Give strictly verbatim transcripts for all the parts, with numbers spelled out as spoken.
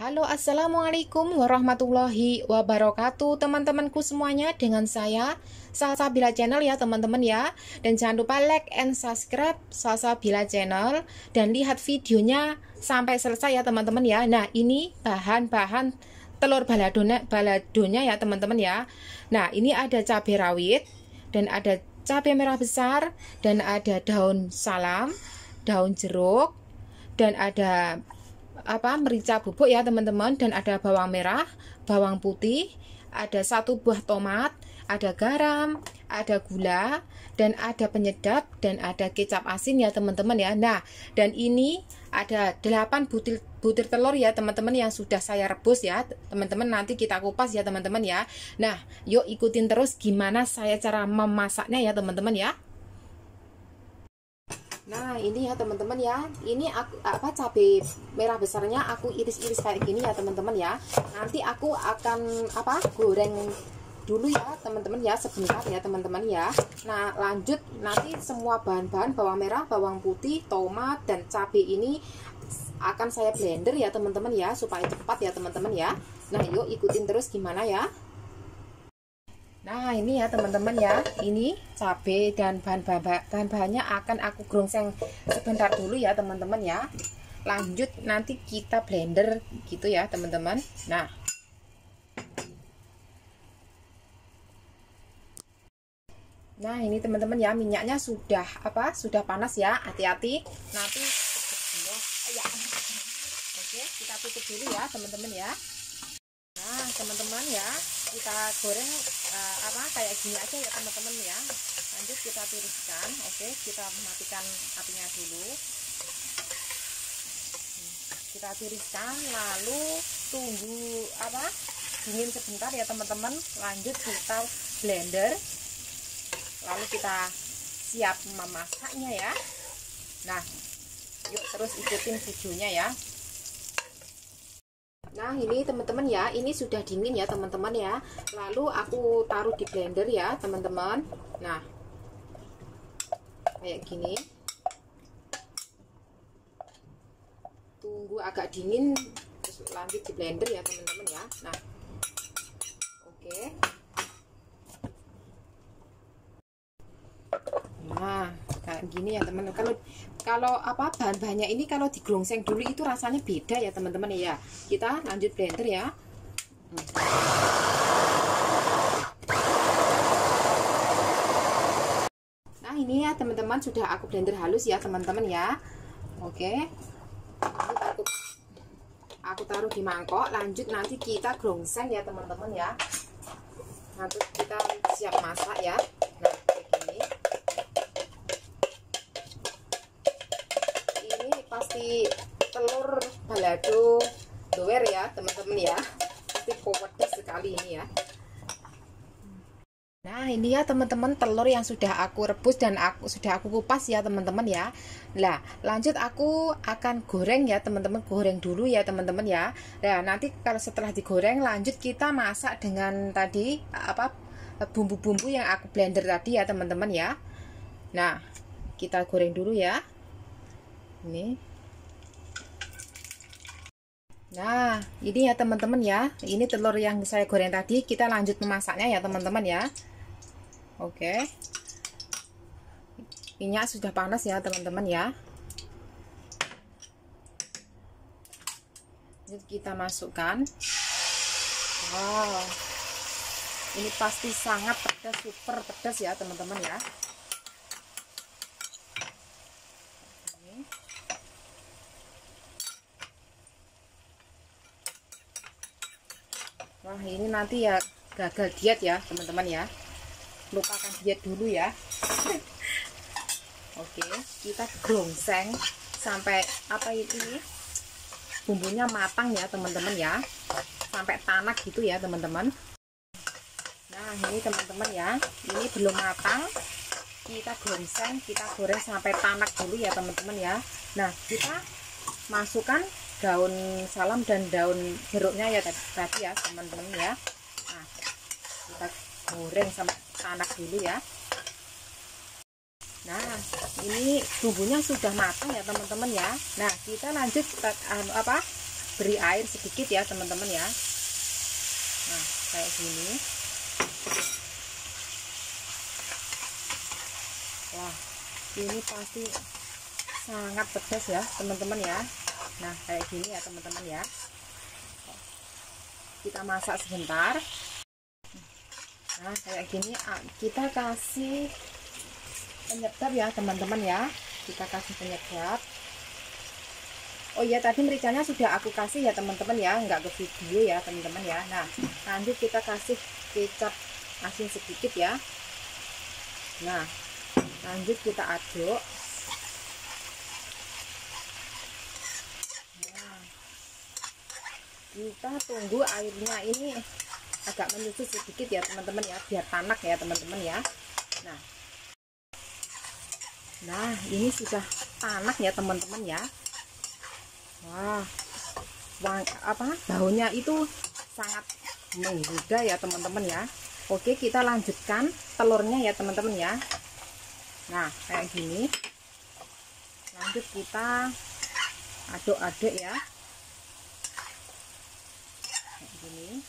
Halo, assalamualaikum warahmatullahi wabarakatuh, teman-temanku semuanya. Dengan saya Salsabila Channel ya teman-teman ya. Dan jangan lupa like and subscribe Salsabila Channel dan lihat videonya sampai selesai ya teman-teman ya. Nah, ini bahan-bahan telur baladonya, baladonya ya teman-teman ya. Nah, ini ada cabai rawit dan ada cabai merah besar dan ada daun salam, daun jeruk, dan ada apa merica bubuk ya teman-teman, dan ada bawang merah, bawang putih, ada satu buah tomat, ada garam, ada gula, dan ada penyedap, dan ada kecap asin ya teman-teman ya. Nah, dan ini ada delapan butir butir telur ya teman-teman yang sudah saya rebus ya teman-teman. Nanti kita kupas ya teman-teman ya. Nah, yuk ikutin terus gimana saya cara memasaknya ya teman-teman ya. Nah, ini ya teman-teman ya. Ini aku apa cabai merah besarnya aku iris-iris kayak gini ya teman-teman ya. Nanti aku akan apa goreng dulu ya teman-teman ya, sebentar ya teman-teman ya. Nah, lanjut nanti semua bahan-bahan bawang merah, bawang putih, tomat dan cabai ini akan saya blender ya teman-teman ya, supaya cepat ya teman-teman ya. Nah, yuk ikutin terus gimana ya. Nah, ini ya teman-teman ya, ini cabai dan bahan-bahannya akan aku gongseng sebentar dulu ya teman-teman ya. Lanjut nanti kita blender gitu ya teman-teman. Nah, nah ini teman-teman ya, minyaknya sudah apa sudah panas ya, hati-hati nanti. Ya. Oke, kita tutup dulu ya teman-teman ya. Nah teman-teman ya, kita goreng uh, apa kayak gini aja ya teman-teman ya. Lanjut kita tiriskan. Oke, kita matikan apinya dulu, kita tiriskan lalu tunggu apa dingin sebentar ya teman-teman. Lanjut kita blender, lalu kita siap memasaknya ya. Nah, yuk terus ikutin videonya ya. Nah, ini teman-teman ya, ini sudah dingin ya teman-teman ya. Lalu aku taruh di blender ya teman-teman. Nah, kayak gini. Tunggu agak dingin terus lanjut di blender ya teman-teman ya. Nah, oke. Nah, kayak gini ya teman-teman. Kalau kalau apa bahan-bahannya ini kalau digongseng dulu itu rasanya beda ya teman-teman ya. Kita lanjut blender ya. Nah, ini ya teman-teman sudah aku blender halus ya teman-teman ya. Oke. Aku, aku taruh di mangkok. Lanjut nanti kita gongseng ya teman-teman ya. Nanti kita siap masak ya. Nah, kayak gini. Pasti telur balado doer ya teman-teman ya, pasti pedas sekali ini ya. Nah, ini ya teman-teman telur yang sudah aku rebus dan aku sudah aku kupas ya teman-teman ya. Nah, lanjut aku akan goreng ya teman-teman, goreng dulu ya teman-teman ya. Nah, nanti kalau setelah digoreng lanjut kita masak dengan tadi apa bumbu-bumbu yang aku blender tadi ya teman-teman ya. Nah, kita goreng dulu ya. Ini. Nah, ini ya teman-teman ya. Ini telur yang saya goreng tadi, kita lanjut memasaknya ya teman-teman ya. Oke. Minyak sudah panas ya teman-teman ya. Jadi kita masukkan. Wow. Ini pasti sangat pedas, super pedas ya teman-teman ya. Wah, ini nanti ya gagal diet ya teman-teman ya. Lupakan diet dulu ya. Oke, kita gongseng sampai apa ini bumbunya matang ya teman-teman ya, sampai tanak gitu ya teman-teman. Nah, ini teman-teman ya, ini belum matang, kita gongseng, kita goreng sampai tanak dulu ya teman-teman ya. Nah, kita masukkan daun salam dan daun jeruknya ya tadi ya teman-teman ya. Nah, kita goreng sampai tanak dulu ya. Nah, ini bumbunya sudah matang ya teman-teman ya. Nah, kita lanjut apa beri air sedikit ya teman-teman ya. Nah kayak gini. Wah ini pasti sangat pedas ya teman-teman ya. Nah kayak gini ya teman-teman ya. Kita masak sebentar. Nah kayak gini kita kasih penyedap ya teman-teman ya. Kita kasih penyedap. Oh iya tadi mericanya sudah aku kasih ya teman-teman ya, nggak ke video ya teman-teman ya. Nah lanjut kita kasih kecap asin sedikit ya. Nah lanjut kita aduk. Nah, kita tunggu airnya ini agak menyusut sedikit ya teman-teman ya, biar tanak ya teman-teman ya. Nah nah ini sudah tanak ya teman-teman ya. Wah, wang, apa baunya itu sangat menggoda ya teman-teman ya. Oke kita lanjutkan telurnya ya teman-teman ya. Nah kayak gini. Lanjut kita aduk-aduk ya. Kayak gini.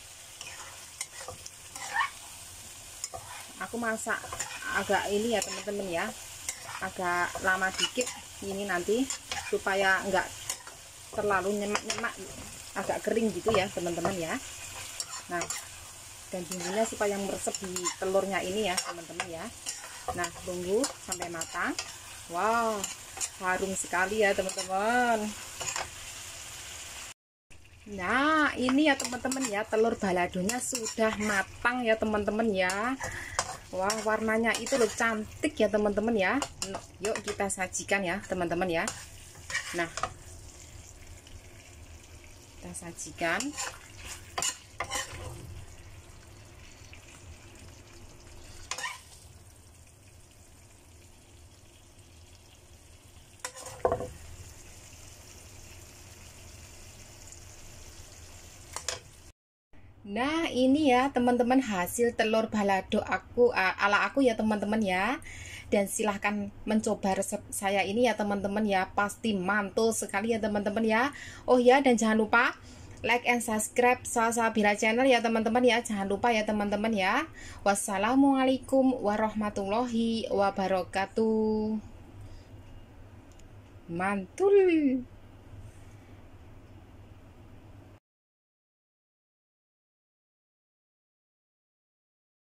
Aku masak agak ini ya teman-teman ya, agak lama dikit ini nanti supaya enggak terlalu nyemak-nyemak, agak kering gitu ya teman-teman ya. Nah dan bumbunya supaya meresap di telurnya ini ya teman-teman ya. Nah tunggu sampai matang. Wow harum sekali ya teman-teman. Nah ini ya teman-teman ya, telur baladonya sudah matang ya teman-teman ya. Wah warnanya itu loh cantik ya teman-teman ya. Yuk kita sajikan ya teman-teman ya. Nah kita sajikan. Nah ini ya teman-teman hasil telur balado aku ala aku ya teman-teman ya. Dan silahkan mencoba resep saya ini ya teman-teman ya, pasti mantul sekali ya teman-teman ya. Oh ya dan jangan lupa like and subscribe Salsa Bila channel ya teman-teman ya, jangan lupa ya teman-teman ya. Wassalamualaikum warahmatullahi wabarakatuh. Mantul.